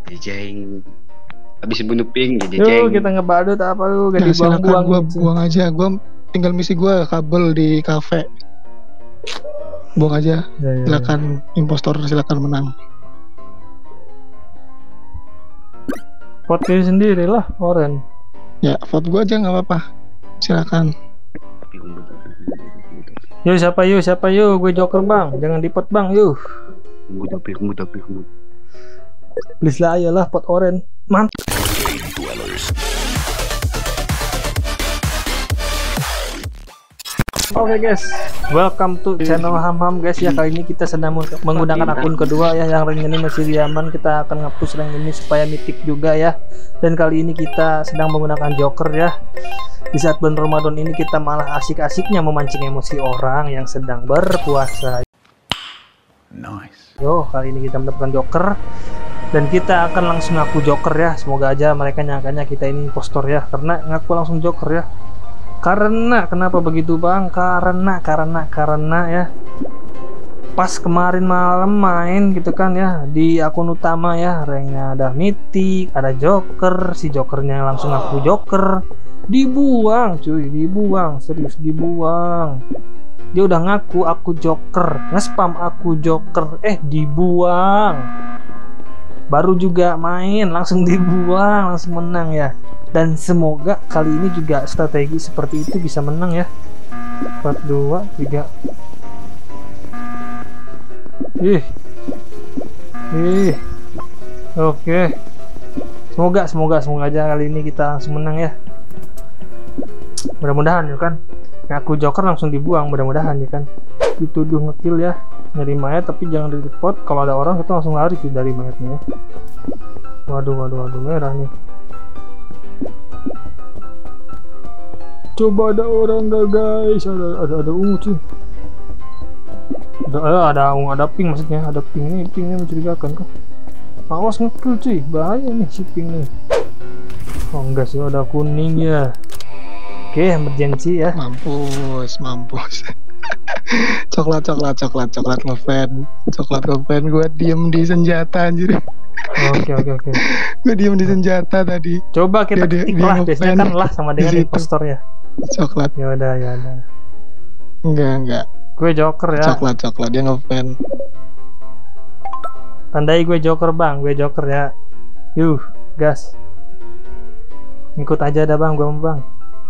Jeng. Habis bunuh ping jadi Yuk jeng. kita ngebadut apa lu, gak Nah, silakan dibuang-buang. gua buang aja. Gua tinggal misi gua kabel di kafe. Buang aja. Ya. Silakan impostor, silakan menang. Vote diri sendiri lah, Oren. Ya, vote gua aja nggak apa-apa. Silakan. Yuk siapa yuk, gue Joker bang, jangan dipot bang, yuk. Tapi. Please lah, ayolah pot Oren. Mantap. Oke guys, welcome to channel Ham guys ya. Kali ini kita sedang menggunakan akun kedua ya, yang rank ini masih diaman. Kita akan nge-push rank ini supaya mythic juga ya. Dan kali ini kita sedang menggunakan Joker ya. Di saat bulan Ramadan ini kita malah asik-asiknya memancing emosi orang yang sedang berpuasa. Nice. Yo, kali ini kita mendapatkan Joker dan kita akan langsung ngaku Joker ya. Semoga aja mereka nyangkanya kita ini impostor ya, karena ngaku langsung Joker ya. Karena kenapa begitu bang? Karena ya, pas kemarin malam main gitu kan ya, di akun utama ya, ranknya ada mythic, ada Joker, si Jokernya langsung ngaku Joker, dibuang cuy, dibuang, serius dibuang. Dia udah ngaku aku Joker, nge-spam aku Joker, dibuang. Baru juga main langsung dibuang, langsung menang ya. Dan semoga kali ini juga strategi seperti itu bisa menang ya. 4, 2, 3. Oke. Semoga aja kali ini kita langsung menang ya. Mudah-mudahan ya kan. Ngaku Joker langsung dibuang, mudah-mudahan ya kan. Dituduh ngekill ya, nyari mayat tapi jangan di-report. Kalau ada orang kita langsung lari sih dari mayatnya ya. Waduh merah nih. Coba ada orang gak guys? Ada ungu cuy. Ada ungu, ada pink maksudnya. Ada pink nih mencurigakan kok. Awas ngekill cuy, bahaya nih si pink nih. Oh enggak sih, ada kuning ya. Oke, emergency ya. Mampus. coklat ngefan gue diem di senjata anjir. Oke. Gue diem di senjata tadi. Coba kita ketik lah, biasanya kan lah sama dengan impostor ya. Coklat. Ya udah. Enggak. Gue Joker ya. Coklat dia ngefan. Tandai gue Joker bang, gue Joker ya. Yuh, gas. Ikut aja dah bang, gue bang.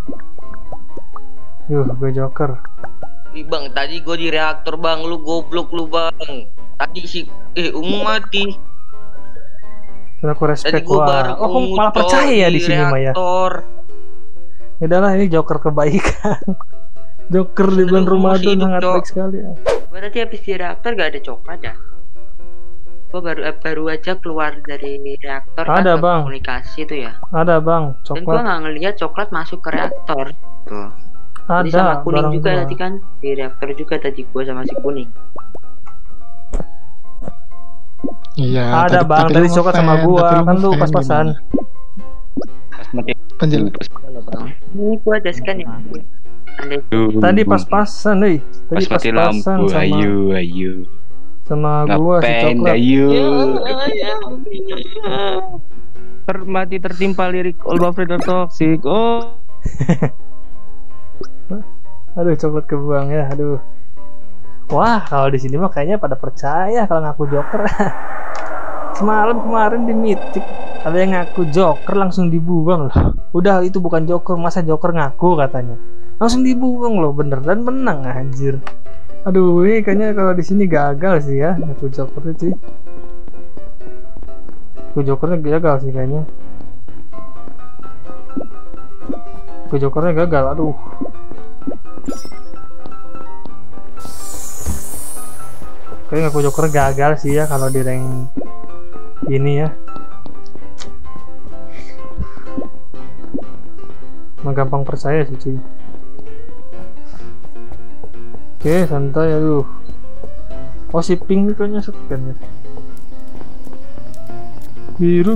Yuh, gue Joker. Ih bang, tadi gue di reaktor bang, lu goblok lu bang. Tadi si ungu mati. Aku respect. Tadi gue baru kok malah percaya ya di sini mah ya. Udahlah, ini Joker kebaikan. Joker di bulan Ramadan sangat baik sekali ya. Gue tadi habis di reaktor gak ada coklat ya. Gue baru aja keluar dari reaktor. Ada kan, bang. Komunikasi itu ya. Ada bang, coklat. Dan gue nggak ngelihat coklat masuk ke reaktor. Tuh. Tadi sama Ada kuning juga gua. tadi kan di reaktor juga tadi gue sama si kuning. Iya. Ada bang, tadi coklat sama gua kan lu pas-pasan. Pas mati. Halo bang. Ini gue ada scan ya. Tadi pas-pasan nih. Tadi Pas mati pas-pasan lampu. sama Ayo. sama gua si Ngapain coklat. ayo. Mati tertimpa lirik All Predator Toxic. Oh. Aduh, coklat kebuang ya, aduh. Wah, kalau di sini mah kayaknya pada percaya kalau ngaku Joker. Semalam kemarin di Mythic ada yang ngaku Joker langsung dibuang loh. Udah itu bukan Joker, masa Joker ngaku katanya. Langsung dibuang loh, bener dan menang anjir. Aduh, ini kayaknya kalau di sini gagal sih ya ngaku Joker itu. Ngaku Jokernya gagal sih kayaknya. Ngaku Jokernya gagal, aduh. Kayaknya ngaku Joker gagal sih ya kalau di rank ini ya. Emang gampang percaya sih cuy. Oke, santai aduh. Oh si pink kayaknya scan ya. Biru.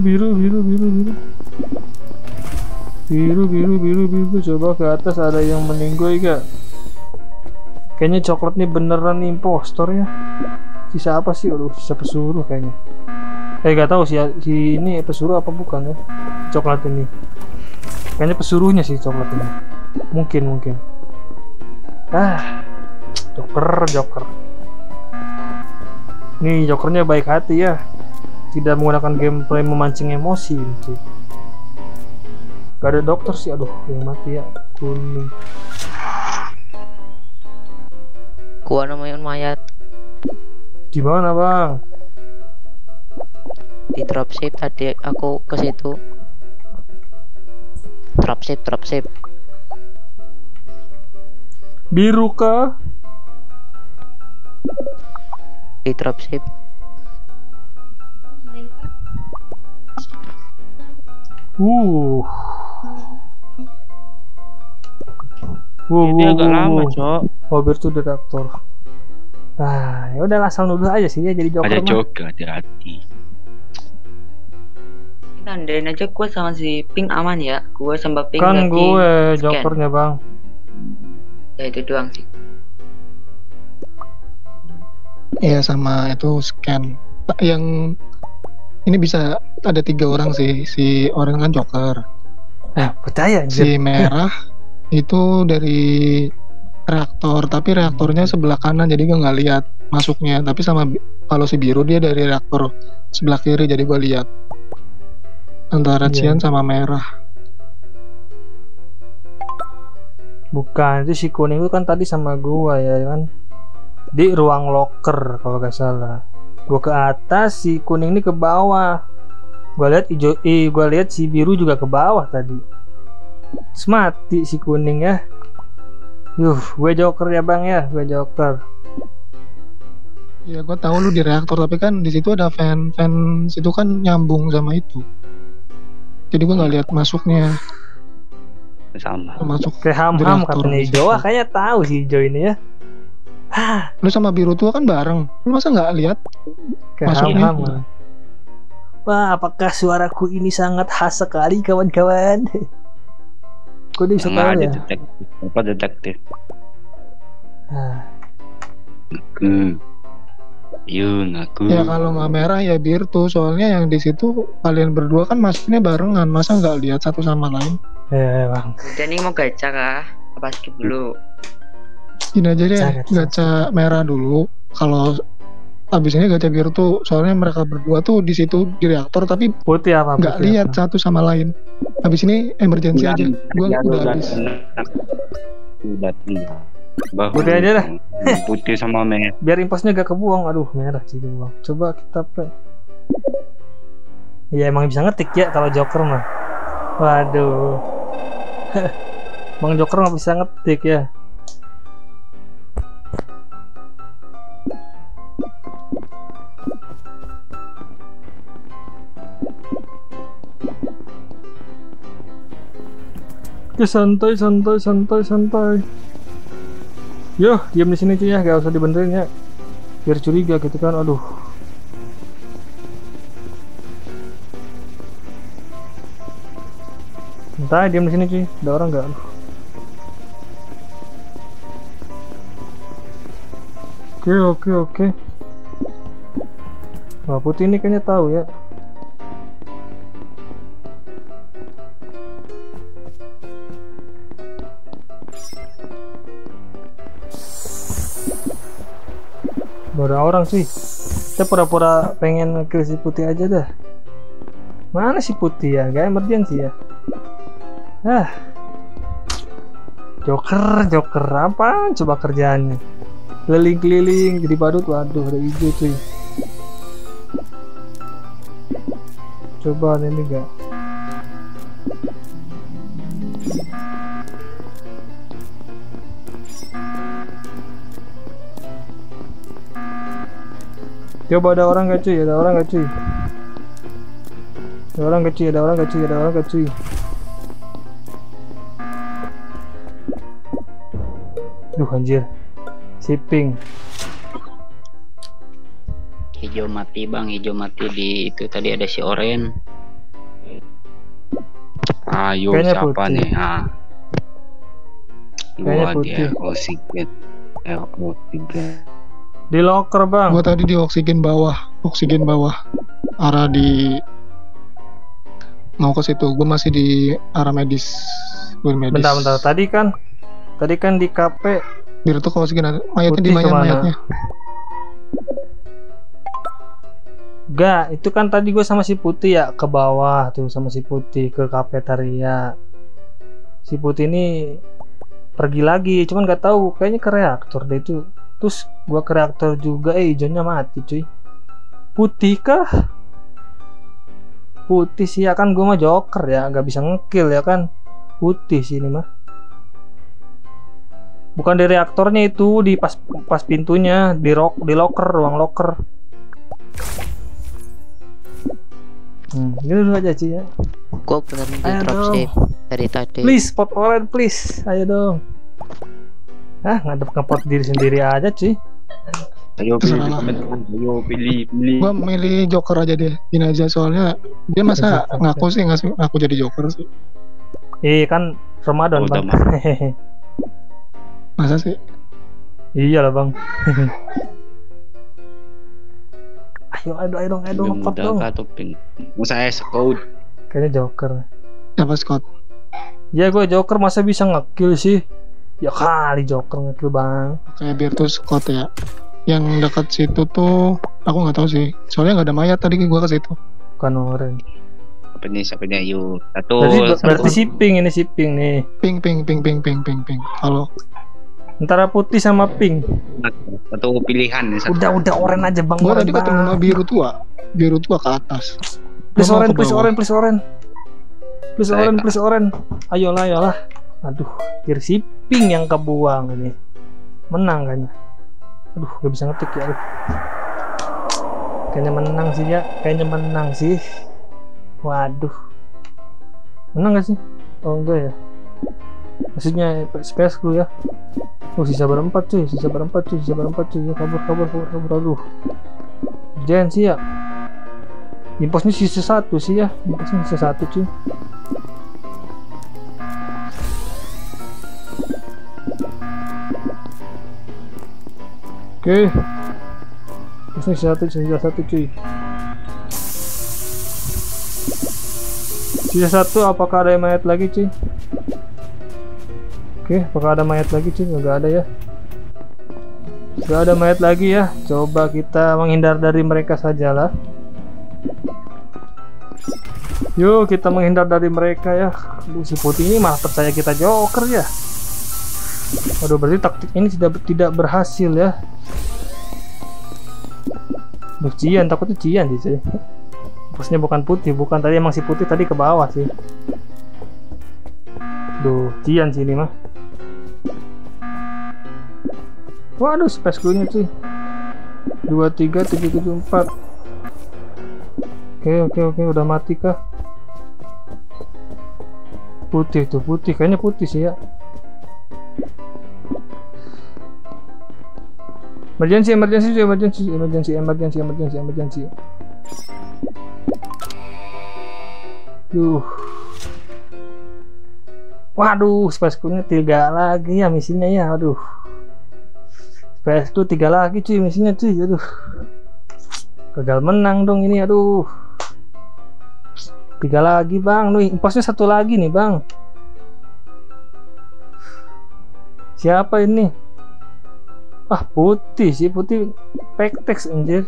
Coba ke atas ada yang meninggoy gak? Kayaknya coklat nih beneran impostor ya. Sisa apa sih? Aduh, sisa pesuruh kayaknya. Gak tahu si ini pesuruh apa bukan ya? Coklat ini. Kayaknya pesuruhnya sih coklat ini. Mungkin. Joker. Nih Jokernya baik hati ya. Tidak menggunakan gameplay memancing emosi gitu. Gak ada dokter sih, aduh yang mati ya. Kuning. Gua nemuin mayat Di mana bang? di dropship tadi, aku ke situ. Dropship. Biru kah? Di dropship. Ini agak lama, Cok. Mobil tuh detektor. Ya udah asal nuduh aja sih ya jadi Joker Ada mah. Joker, hati-hati. Nandain aja gue sama si Pink aman ya. Gue sama Pink Kan lagi gue scan. Jokernya bang. Ya itu doang sih. Iya sama itu scan. Yang ini bisa ada 3 orang sih. Si orang kan Joker. Percaya anjir. Si merah itu dari reaktor, tapi reaktornya sebelah kanan jadi gue nggak lihat masuknya. Tapi kalau si biru dia dari reaktor sebelah kiri jadi gue lihat. Antara Iya. cian sama merah. Bukan, itu si kuning itu kan tadi sama gua ya kan. Di ruang locker kalau gak salah. Gua ke atas, si kuning ini ke bawah. Gua lihat si biru juga ke bawah tadi. Terus mati si kuning ya. Gue Joker ya bang ya, gue Joker. Ya gue tahu lu di reaktor, tapi kan di situ ada fan situ kan nyambung sama itu. Jadi gue nggak lihat masuknya. Sama. Masuk Kayak ham-ham reaktor katanya di situ. hijau. Kayaknya tahu si hijau ini ya. Lu sama biru tua kan bareng. Lu masa nggak lihat? Kayak Masuknya. ham-ham. Wah, apakah suaraku ini sangat khas sekali kawan-kawan? Kok dia bisa Nggak tahu ada ya? detektif. Ah, Yuk ngaku. Ya kalau nggak merah ya biru tuh. Soalnya yang di situ kalian berdua kan masuknya barengan. Masa nggak lihat satu sama lain? bang. Udah nih mau gacha kah? Apa skip dulu? Gini aja deh, Gacha. gacha merah dulu. Kalau abis ini gacha biru tuh, soalnya mereka berdua tuh di situ di reaktor tapi Putih apa? nggak Putih lihat apa? satu sama lain. Abis ini emergency aja. Gua udah habis. Udah tenang. Putih aja dah. Putih sama merah. Biar imposnya gak kebuang. Aduh, merah sih kebuang. Coba kita play. Ya emang bisa ngetik ya kalau Joker mah. Waduh. Bang Joker nggak bisa ngetik ya. Oke, santai. Yo, diam di sini cuy ya, gak usah dibenerin ya. Biar curiga gitu kan, aduh. Entah, diam di sini cuy. Ada orang nggak? Aduh. Oke. Wah, putih ini kayaknya tahu ya. Ada orang sih. Saya pura-pura pengen nge-kill si putih aja dah. Mana si putih ya? Gak emergency ya? Joker apa? Coba kerjaannya. Keliling-keliling jadi badut. Waduh, ada hijau cuy. Coba ini enggak. Coba ada orang gak cuy? Ada orang gak cuy? Duh anjir. Shipping. Hijau mati bang, hijau mati di itu tadi ada si Oren. Ayo Kayaknya siapa putih. nih? Kayaknya Gua putih. dia oksigen. Oksigen. Di locker bang. Gua tadi di oksigen bawah. oksigen bawah, arah di mau ke situ. Gue masih di arah medis. Gue medis. Bentar. Tadi kan di KP Biru tuh ke oksigen ada. Mayatnya di Putih mana kemana? mayatnya? Enggak, itu kan tadi gue sama si Putih ya ke bawah tuh sama si Putih ke kafetaria. Si Putih ini pergi lagi, cuman nggak tahu kayaknya ke reaktor deh itu. Terus gue ke reaktor juga, hijaunya mati cuy. Putih kah? Putih sih ya kan, gue mah joker ya, nggak bisa ngekill ya kan. Putih sih ini mah. Bukan di reaktornya itu, di pas pintunya, di locker, ruang locker. Gitu dulu aja Ci ya. Gue bener di Ayo dropship dari tadi. Please, pot orange please. Ayo dong. Ngadep ngepot diri sendiri aja cuy. Ayo Terserah pilih, lah. teman-teman. Ayo pilih. Gue milih Joker aja deh. Ini aja soalnya dia masa Joker. ngaku sih ngaku jadi Joker sih. Kan Ramadan Oh, bang. Masa sih? Iya lah bang. ayo dong ngepot dong. Topin. Musa code. Kayaknya Joker. Siapa Scott? Ya gue Joker masa bisa ngekill sih? Ya kali Joker ngekill bang. Kayak biar tuh Scott ya. Yang dekat situ tuh aku nggak tahu sih. Soalnya nggak ada mayat tadi gue ke situ. Bukan orange. Siapa nih? Ayo. Satu. Berarti si pink nih. Ping. Halo. Antara putih sama pink. Satu pilihan. Satu. Udah orange aja bang. Gue Orange, tadi Bang. ketemu sama biru tua ke atas. Please Gua mau orange, ke please bawah. orange, please orange. Please Saya orange, Kak. please orange. Ayolah. Aduh, kira si pink yang kebuang ini. Menang kayaknya. Aduh, gak bisa ngetik ya. Aduh. Kayaknya menang sih. Waduh. Menang gak sih? Oh enggak ya. Maksudnya space dulu ya. Oh sisa berempat cuy. Ya, kabur. Aduh. Jangan sih ya. Imposnya sisa satu sih ya. Imposnya sisa satu cuy. Oke. Imposnya sisa satu cuy. Sisa satu, apakah ada mayat lagi cuy? Oke, apakah ada mayat lagi cuy? Enggak ada ya. Enggak ada mayat lagi ya. Coba kita menghindar dari mereka sajalah. Yuk kita menghindar dari mereka ya. Aduh, si Putih ini malah percaya kita Joker ya. Waduh, berarti taktik ini tidak berhasil ya. Duh, Cian, takutnya Cian sih. Posnya bukan Putih, bukan tadi emang si Putih tadi ke bawah sih. Duh, Cian sih ini mah. Waduh, space clue-nya cuy. 23774. Oke, udah mati kah? Putih tuh, kayaknya putih sih ya. Emergency. Waduh, space clue-nya 3 lagi ya misinya ya. Aduh. Space clue 3 lagi cuy misinya cuy. Aduh. Gagal menang dong ini, aduh. 3 lagi bang, nih imposnya 1 lagi nih bang. Siapa ini? Putih sih, Putih Pektex anjir.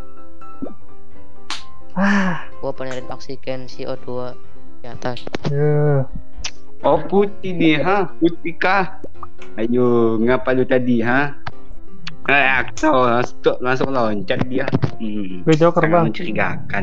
Gue penerin oksigen CO2 di atas. Ya. Oh putih nih, putih kah? Ayo, ngapa lu tadi, langsung loncat dia. Gue Joker Sangat bang. mencurigakan.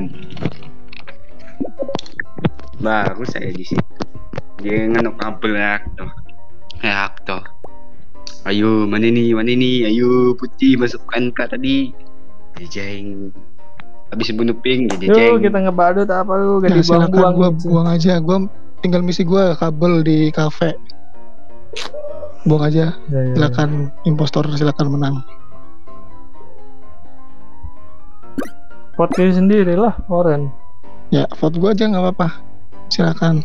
Baru saya di situ. Dia nganuk kabel reaktor. Ayo, mana ini? Ayo, Putih masukkan ke tadi. Jejeng. Habis bunuh pink, jejeng. Yuk kita ngebadut apa lu, gak Ya silakan dibuang-buang gue gitu. buang aja. Gue tinggal misi gue kabel di kafe. Buang aja. Ya. Silakan impostor, silakan menang. Pot diri sendiri lah, Oren. Ya vote gue aja nggak apa-apa. Silakan.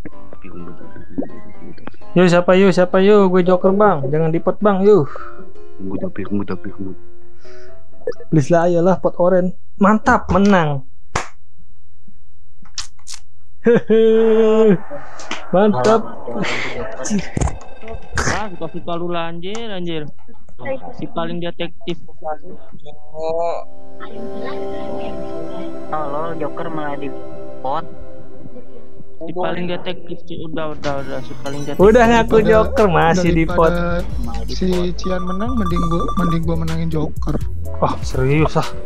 Yuk siapa yuk, gue Joker bang, jangan di pot bang, yuk. Tunggu. Please lah, ayolah pot Oren. Mantap, menang. Mantap. Ah, suka-suka lu lah, anjir. Si paling detektif. Halo, Joker malah di pot. Si paling detektif sih udah si paling detektif. Udah ngaku Joker masih di pot. Daripada si Cian menang, mending gua menangin Joker. Wah, serius ah.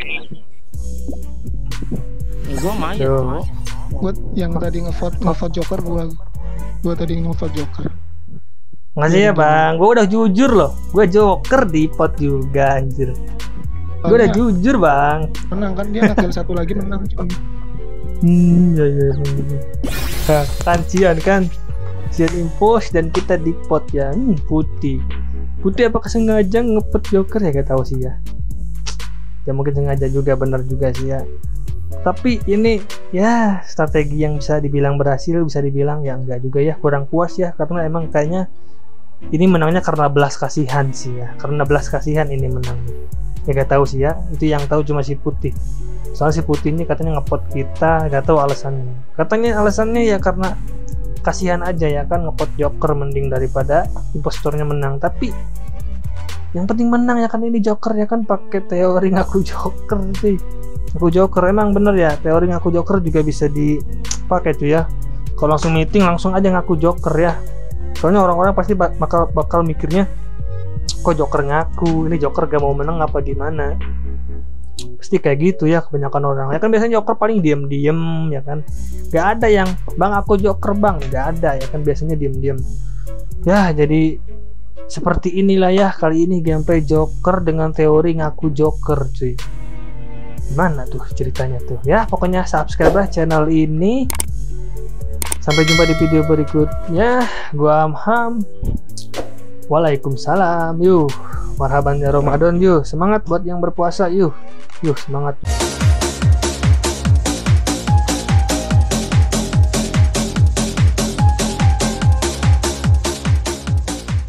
Gua main. Tuh. Buat yang tadi ngevote Joker, gua tadi ngevote Joker. Ngasih ya bang, gue udah jujur loh. Gue Joker di pot juga anjir. Gue udah jujur bang. Menang kan dia ngekill satu lagi menang cuy. Ya. Nah, kan Cian impos dan kita di pot ya. Putih apakah sengaja ngepet Joker ya, gak tahu sih ya. Ya mungkin sengaja juga, bener juga sih ya. Tapi ini ya strategi yang bisa dibilang berhasil, bisa dibilang ya enggak juga ya, kurang puas ya, karena emang kayaknya ini menangnya karena belas kasihan sih ya, karena belas kasihan ini menang. Ya gak tahu sih ya, itu yang tahu cuma si Putih. Soalnya si Putih ini katanya ngepot kita, gak tahu alasannya. Katanya alasannya ya karena kasihan aja ya kan, ngepot Joker mending daripada impostornya menang. Tapi yang penting menang ya kan, ini Joker ya kan, pakai teori ngaku Joker sih. Ngaku Joker emang bener ya, teori ngaku Joker juga bisa dipakai tuh ya. Kalau langsung meeting langsung aja ngaku Joker ya. Soalnya orang-orang pasti bakal mikirnya, kok Joker ngaku, ini Joker gak mau menang apa gimana. Pasti kayak gitu ya kebanyakan orang. Ya kan biasanya Joker paling diem-diem ya kan. Gak ada yang, bang aku Joker bang, gak ada ya kan, biasanya diem-diem. Ya jadi seperti inilah ya kali ini gameplay Joker dengan teori ngaku Joker cuy. Gimana tuh ceritanya tuh ya, pokoknya subscribe lah channel ini. Sampai jumpa di video berikutnya. Gua Amham. Waalaikumsalam. Yuh, marhaban ya Ramadan. Yuh, semangat buat yang berpuasa. Yuh, semangat.